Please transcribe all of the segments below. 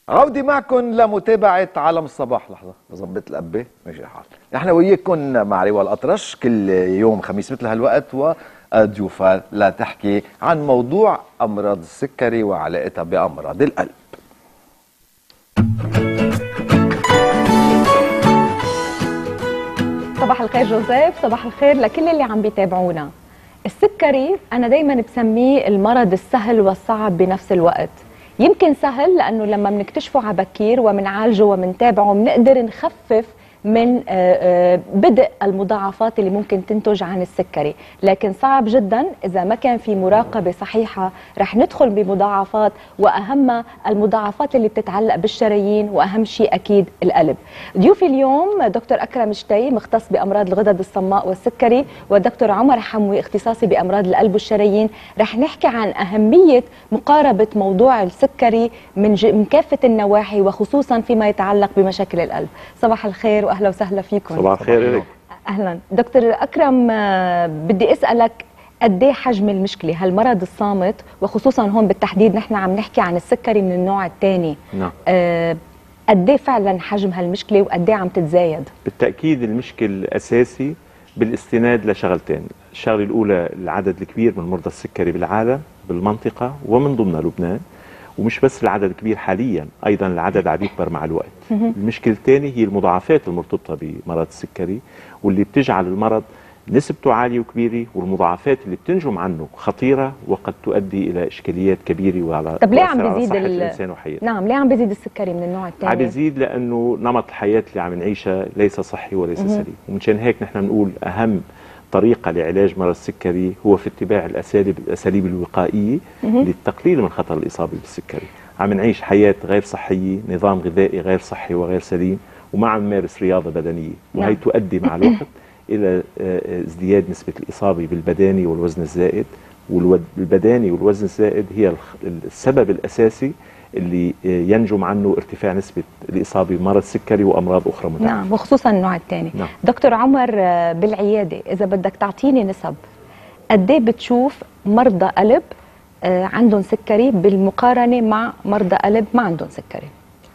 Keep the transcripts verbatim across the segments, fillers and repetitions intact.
عودي معكم لمتابعة عالم الصباح. لحظة بظبط القبة ماشي الحال. نحن وياكم مع ريوى الأطرش كل يوم خميس مثل هالوقت وضيوفها لتحكي عن موضوع أمراض السكري وعلاقتها بأمراض القلب. صباح الخير جوزيف، صباح الخير لكل اللي عم بيتابعونا. السكري أنا دايما بسميه المرض السهل والصعب بنفس الوقت. يمكن سهل لأنه لما بنكتشفه على بكير ومنعالجه ومنتابعه بنقدر نخفف من بدء المضاعفات اللي ممكن تنتج عن السكري، لكن صعب جدا إذا ما كان في مراقبة صحيحة رح ندخل بمضاعفات، وأهم المضاعفات اللي بتتعلق بالشرايين، وأهم شيء أكيد القلب. ضيوفي اليوم دكتور أكرم شتي مختص بأمراض الغدد الصماء والسكري، ودكتور عمر حموي اختصاصي بأمراض القلب والشرايين. رح نحكي عن أهمية مقاربة موضوع السكري من, من كافة النواحي، وخصوصا فيما يتعلق بمشاكل القلب. صباح الخير واهلا وسهلا فيكم. صباح الخير لك. اهلا دكتور اكرم، بدي اسالك قد ايه حجم المشكله هالمرض الصامت، وخصوصا هون بالتحديد نحن عم نحكي عن السكري من النوع الثاني. نعم. أه قد ايه فعلا حجم هالمشكله وقد ايه عم تتزايد؟ بالتاكيد المشكل الاساسي بالاستناد لشغلتين، الشغله الاولى العدد الكبير من مرضى السكري بالعالم بالمنطقه ومن ضمنها لبنان، ومش بس العدد الكبير حاليا، ايضا العدد عم يكبر مع الوقت. المشكله الثانيه هي المضاعفات المرتبطه بمرض السكري، واللي بتجعل المرض نسبته عاليه وكبيره، والمضاعفات اللي بتنجم عنه خطيره وقد تؤدي الى اشكاليات كبيره وعلى طب ليه عم بيزيد صحه ال... الانسان وحياته. نعم، ليه عم بيزيد السكري من النوع الثاني؟ عم بيزيد لانه نمط الحياه اللي عم نعيشها ليس صحي وليس سليم، ومنشان هيك نحن بنقول اهم طريقة لعلاج مرض السكري هو في اتباع الأساليب الأساليب الوقائية للتقليل من خطر الإصابة بالسكري. عم نعيش حياة غير صحية، نظام غذائي غير صحي وغير سليم، وما عم نمارس رياضة بدنية، وهي تؤدي مع الوقت إلى ازدياد نسبة الإصابة بالبداني والوزن الزائد. والبداني والوزن الزائد هي السبب الأساسي اللي ينجم عنه ارتفاع نسبة الإصابة بمرض السكري وأمراض أخرى متعددة. نعم، وخصوصا النوع الثاني. نعم. دكتور عمر، بالعيادة إذا بدك تعطيني نسب، قد ايه بتشوف مرضى قلب عندهم سكري بالمقارنة مع مرضى قلب ما عندهم سكري؟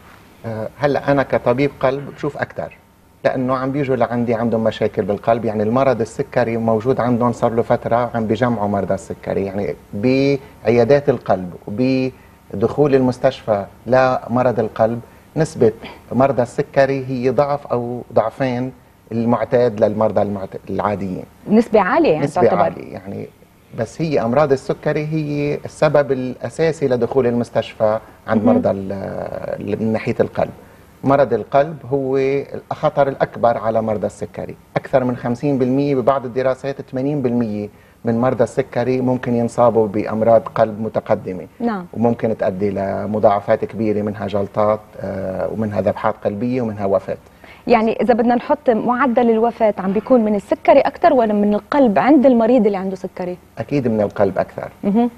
هلا أنا كطبيب قلب بشوف أكثر، لأنه عم بيجوا لعندي عندهم مشاكل بالقلب، يعني المرض السكري موجود عندهم صار له فترة، عم بيجمعوا مرضى السكري يعني بعيادات القلب وب دخول المستشفى لمرض القلب. نسبة مرضى السكري هي ضعف أو ضعفين المعتاد للمرضى العاديين. نسبة عالية يعني نسبة تعتبر عالية يعني، بس هي أمراض السكري هي السبب الأساسي لدخول المستشفى عند مرضى من ناحية القلب. مرض القلب هو الخطر الأكبر على مرضى السكري، أكثر من خمسين بالمئة، ببعض الدراسات ثمانين بالمئة من مرضى السكري ممكن ينصابوا بأمراض قلب متقدمة. نعم. وممكن تؤدي لمضاعفات كبيرة، منها جلطات ومنها ذبحات قلبية ومنها وفاة. يعني إذا بدنا نحط معدل الوفاة عم بيكون من السكري أكثر ولا من القلب عند المريض اللي عنده سكري؟ أكيد من القلب أكثر.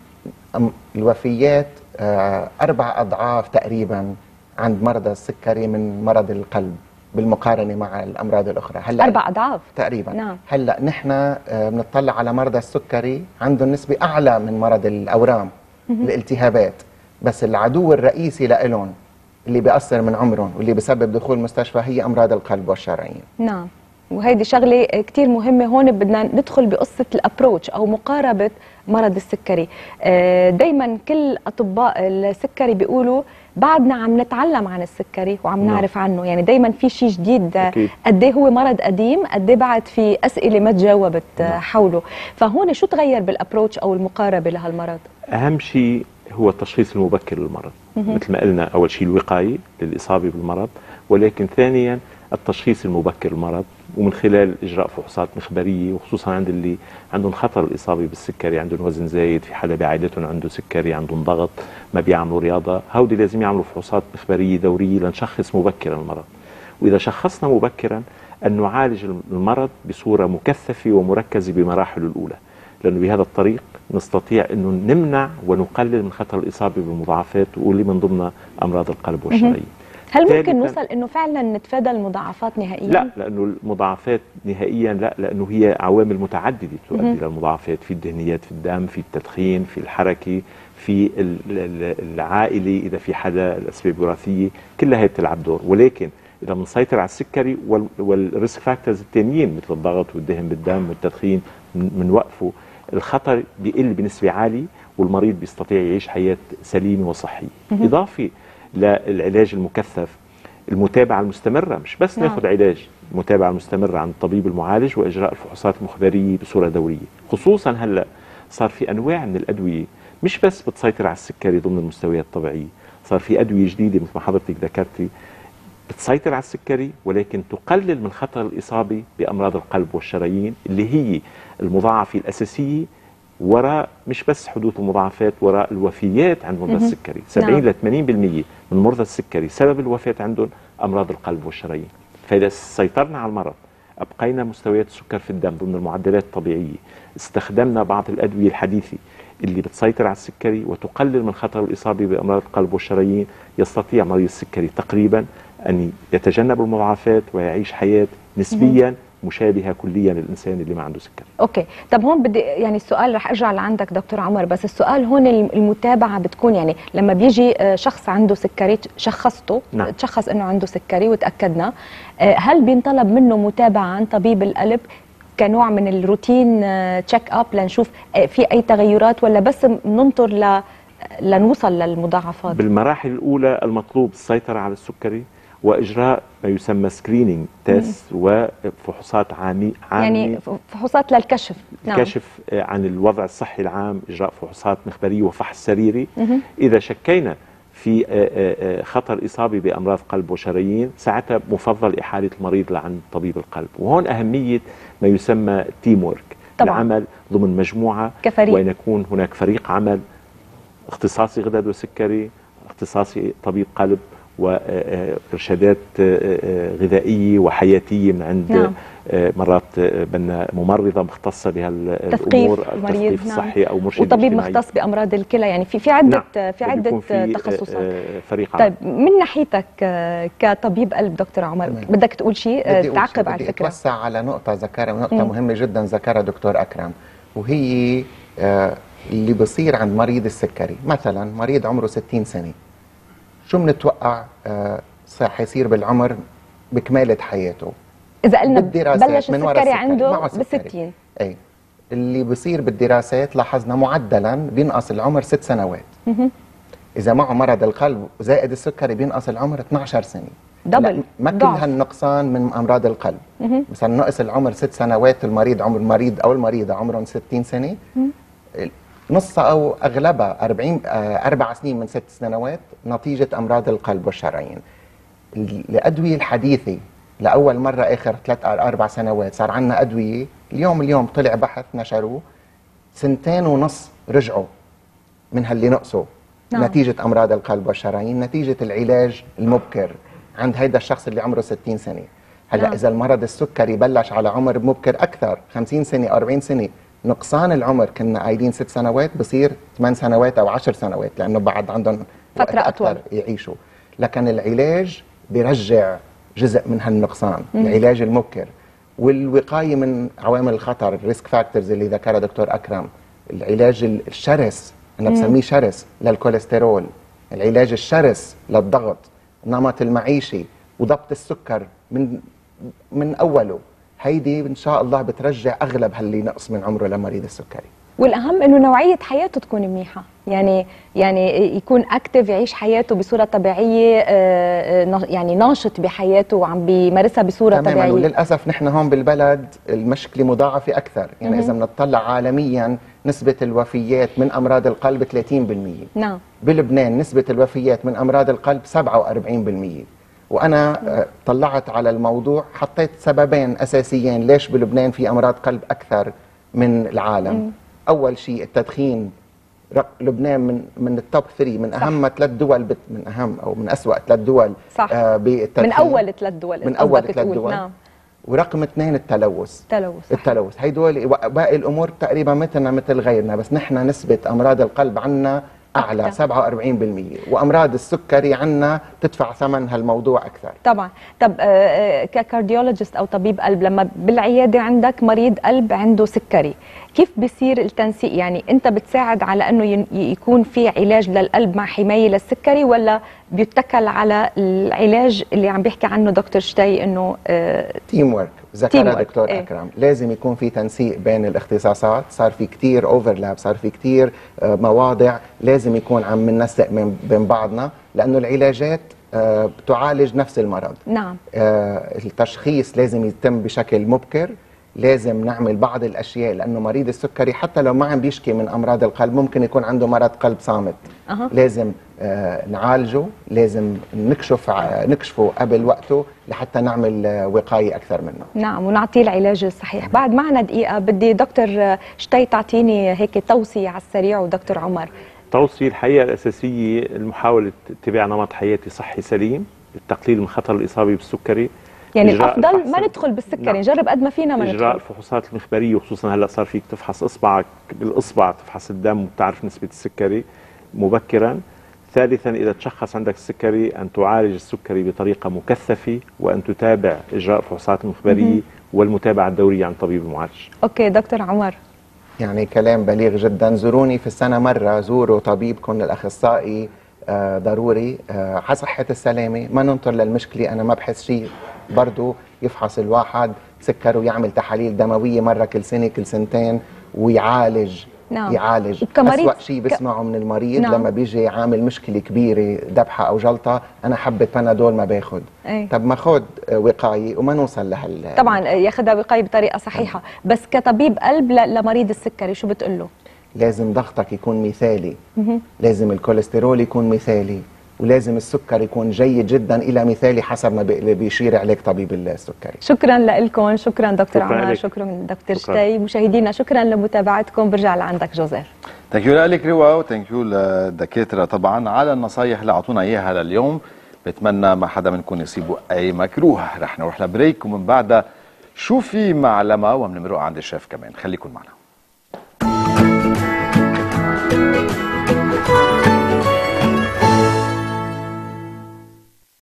الوفيات أربع أضعاف تقريبا عند مرضى السكري من مرض القلب بالمقارنة مع الأمراض الأخرى. هلا أربع أضعاف تقريبا. نعم. هلا نحن بنطلع على مرضى السكري عندهم نسبة أعلى من مرض الأورام، الالتهابات، بس العدو الرئيسي لهم اللي بيأثر من عمرهم واللي بيسبب دخول المستشفى هي أمراض القلب والشرايين. نعم، وهيدي شغله كثير مهمه. هون بدنا ندخل بقصه الابروتش او مقاربه مرض السكري. دائما كل اطباء السكري بيقولوا بعدنا عم نتعلم عن السكري وعم نعرف عنه، يعني دائما في شيء جديد. قد ايه هو مرض قديم، قد ايه بعد في اسئله ما تجاوبت حوله. فهون شو تغير بالابروتش او المقاربه لهالمرض؟ اهم شيء هو التشخيص المبكر للمرض، مثل ما قلنا أول شيء الوقاية للإصابة بالمرض، ولكن ثانيا التشخيص المبكر للمرض، ومن خلال إجراء فحوصات مخبرية، وخصوصا عند اللي عندهم خطر الإصابة بالسكري، عندهم وزن زايد، في حدا بعائلتهم عنده سكري، عندهم ضغط، ما بيعملوا رياضة، هودي لازم يعملوا فحوصات مخبرية دورية لنشخص مبكرا المرض. وإذا شخصنا مبكرا أن نعالج المرض بصورة مكثفة ومركزة بمراحله الأولى، لأنه بهذا الطريق نستطيع أنه نمنع ونقلل من خطر الإصابة بالمضاعفات واللي من ضمنها أمراض القلب والشرايين. هل ممكن نوصل انه فعلا نتفادى المضاعفات نهائيا؟ لا، لانه المضاعفات نهائيا لا، لانه هي عوامل متعدده تؤدي الى المضاعفات، في الدهنيات في الدم، في التدخين، في الحركه، في العائله اذا في حدا، الاسباب الوراثيه، كلها هي بتلعب دور. ولكن اذا بنسيطر على السكري والريسك فاكتورز الثانيين مثل الضغط والدهن بالدم والتدخين بنوقفه، الخطر بيقل بنسبه عاليه والمريض بيستطيع يعيش حياه سليمه وصحيه. اضافه للعلاج المكثف، المتابعه المستمره، مش بس نعم. ناخذ علاج، المتابعه المستمره عند الطبيب المعالج واجراء الفحوصات المخبريه بصوره دوريه. خصوصا هلا صار في انواع من الادويه مش بس بتسيطر على السكري ضمن المستويات الطبيعيه، صار في ادويه جديده مثل ما حضرتك ذكرتي بتسيطر على السكري ولكن تقلل من خطر الاصابه بامراض القلب والشرايين اللي هي المضاعفه الاساسيه وراء مش بس حدوث المضاعفات، وراء الوفيات عند مرضى السكري. سبعين ل ثمانين بالمئة من مرضى السكري سبب الوفاه عندهم امراض القلب والشرايين. فاذا سيطرنا على المرض، ابقينا مستويات السكر في الدم ضمن المعدلات الطبيعيه، استخدمنا بعض الادويه الحديثه اللي بتسيطر على السكري وتقلل من خطر الاصابه بامراض القلب والشرايين، يستطيع مريض السكري تقريبا ان يتجنب المضاعفات ويعيش حياه نسبيا مشابهه كليا للانسان اللي ما عنده سكري. اوكي، طب هون بدي يعني السؤال رح ارجع لعندك دكتور عمر، بس السؤال هون المتابعه بتكون يعني لما بيجي شخص عنده سكري شخصته، نعم. تشخص انه عنده سكري وتاكدنا، هل بينطلب منه متابعه عن طبيب القلب كنوع من الروتين تشيك اب لنشوف في اي تغيرات، ولا بس ننطر ل لنوصل للمضاعفات؟ بالمراحل الاولى المطلوب السيطره على السكري واجراء ما يسمى سكرينينج تيست وفحوصات عامه، يعني فحوصات للكشف، نعم. كشف عن الوضع الصحي العام، اجراء فحوصات مخبريه وفحص سريري. مم. اذا شكينا في خطر اصابه بامراض قلب وشرايين ساعتها مفضل احاله المريض لعند طبيب القلب. وهون اهميه ما يسمى تيم ورك، العمل ضمن مجموعه كفريق، وان يكون هناك فريق عمل اختصاصي غدد وسكري، اختصاصي طبيب قلب، وإرشادات غذائية وحياتية من عند نعم. مرات بدنا ممرضة مختصة بهالأمور، التثقيف الصحي، أو مرشد وطبيب مختص بأمراض الكلى، يعني في في عدة نعم. في عدة في تخصصات. فريق طيب من ناحيتك كطبيب قلب دكتور عمر، بدك تقول شيء تعقب على الفكرة؟ بدي أتوسع على نقطة ذكرها، نقطة مم. مهمة جدا ذكرها دكتور أكرم، وهي اللي بصير عند مريض السكري. مثلا مريض عمره ستين سنة، شو بنتوقع آه حيصير بالعمر بكمالة حياته؟ إذا قلنا بلش السكري عنده بالستين، اي اللي بصير بالدراسات لاحظنا معدلا بينقص العمر ست سنوات. مه. إذا معه مرض القلب زائد السكري بينقص العمر اثنعش سنة. دبل. ما كل هالنقصان من أمراض القلب. مه. مثلا نقص العمر ست سنوات، المريض عمر المريض أو المريضة عمرهم ستين سنة، مه. نصها أو أغلبها أربعين أربع سنين من ست سنوات نتيجة أمراض القلب والشرايين. الأدوية الحديثة لأول مرة آخر ثلاث أربع سنوات صار عندنا أدوية، اليوم اليوم طلع بحث نشروه سنتين ونص رجعوا من هاللي نقصوا نعم. نتيجة أمراض القلب والشرايين، نتيجة العلاج المبكر عند هيدا الشخص اللي عمره ستين سنة. هلا نعم. إذا المرض السكري بلش على عمر مبكر أكثر، خمسين سنة أربعين سنة، نقصان العمر كنا قايلين ست سنوات بصير ثمان سنوات او عشر سنوات، لانه بعد عندهم فتره اطول يعيشوا. لكن العلاج بيرجع جزء من هالنقصان، مم. العلاج المبكر والوقايه من عوامل الخطر، الريسك فاكتورز اللي ذكرها دكتور اكرم، العلاج الشرس انا بسميه شرس للكوليسترول، العلاج الشرس للضغط، النمط المعيشي وضبط السكر من من اوله، هيدي ان شاء الله بترجع اغلب هاللي نقص من عمره لمريض السكري. والاهم انه نوعيه حياته تكون منيحه، يعني يعني يكون اكتف، يعيش حياته بصوره طبيعيه، يعني ناشط بحياته وعم بيمارسها بصوره تماماً. طبيعيه. وللاسف نحن هون بالبلد المشكله مضاعفه اكثر، يعني اذا بنطلع عالميا نسبه الوفيات من امراض القلب ثلاثين بالمئة. نعم. بلبنان نسبه الوفيات من امراض القلب سبعة وأربعين بالمئة. وانا طلعت على الموضوع، حطيت سببين اساسيين ليش بلبنان في امراض قلب اكثر من العالم. م. اول شيء التدخين، لبنان من من التوب ثلاثة، من اهم ثلاث دول بت من اهم او من اسوأ ثلاث دول صح. آه بالتدخين، من اول ثلاث دول من اول ثلاث دول. نعم. ورقم اثنين التلوث. التلوث التلوث هيدول باقي الامور تقريبا مثلنا مثل غيرنا، بس نحن نسبه امراض القلب عندنا اعلى أكثر. سبعة وأربعين بالمئة، وامراض السكري عنا تدفع ثمن هالموضوع اكثر. طبعا. طب آه، ككارديولوجيست او طبيب قلب، لما بالعياده عندك مريض قلب عنده سكري، كيف بيصير التنسيق؟ يعني انت بتساعد على انه ين- يكون في علاج للقلب مع حمايه للسكري، ولا بيتكل على العلاج اللي عم بيحكي عنه دكتور شتي انه آه، تيم ورك Team ذكرها work، دكتور إيه. اكرم، لازم يكون في تنسيق بين الاختصاصات، صار في كتير اوفرلاب، صار في كتير آه، مواضع لازم يكون عم ننسق من- بين بعضنا، لانه العلاجات آه، بتعالج نفس المرض. نعم. آه، التشخيص لازم يتم بشكل مبكر، لازم نعمل بعض الاشياء، لانه مريض السكري حتى لو ما عم بيشكي من امراض القلب ممكن يكون عنده مرض قلب صامت. أها. لازم آه، نعالجه، لازم نكشف ع- نكشفه قبل وقته لحتى نعمل آه، وقايه اكثر منه. نعم، ونعطيه العلاج الصحيح. بعد معنا دقيقه، بدي دكتور شتي تعطيني هيك توصيه على السريع، ودكتور عمر. توصية الحقيقة الأساسية محاولة اتباع نمط حياتي صحي سليم، التقليل من خطر الإصابة بالسكري. يعني إجراء الافضل الفحص- ما ندخل بالسكري، نعم. نجرب قد ما فينا ما إجراء ندخل. الفحوصات المخبرية، وخصوصا هلا صار فيك تفحص إصبعك بالإصبع، تفحص الدم وتعرف نسبة السكري مبكرا. ثالثا، إذا تشخص عندك السكري أن تعالج السكري بطريقة مكثفة، وأن تتابع إجراء الفحوصات المخبرية والمتابعة الدورية عن طبيب المعالج. اوكي دكتور عمر. يعني كلام بليغ جدا. زوروني في السنة مرة، زوروا طبيبكم الأخصائي آه ضروري آه على صحة السلامة، ما ننطر للمشكلة. أنا ما بحس شيء، برضو يفحص الواحد سكر ويعمل تحاليل دموية مرة كل سنة كل سنتين ويعالج. نعم. يعالج. وكمريض- أسوأ شيء بسمعه من المريض نعم. لما بيجي عامل مشكلة كبيرة، ذبحة أو جلطة، أنا حبة بنادول ما باخد. أي. طب ما خد آه، وقاية وما نوصل لهال طبعا ياخذها وقايه بطريقه صحيحه، بس كطبيب قلب ل- لمريض السكري شو بتقول له؟ لازم ضغطك يكون مثالي، لازم الكوليسترول يكون مثالي، ولازم السكر يكون جيد جدا إلى مثالي حسب ما بي- بيشير عليك طبيب السكري. شكرا لكم، شكرا دكتور شكراً عمر، لك. شكرا دكتور شكراً. شتي. مشاهدينا شكرا لمتابعتكم، برجع لعندك جوزيف. ثانك يو لك روا، وثانك يو للدكاتره طبعا على النصايح اللي اعطونا اياها لليوم. بتمنى ما حدا منكم يصيبه اي مكروه. رح نروح لبريك، ومن بعدها شو في معلمه وبنمرق عند الشيف كمان. خليكم معنا.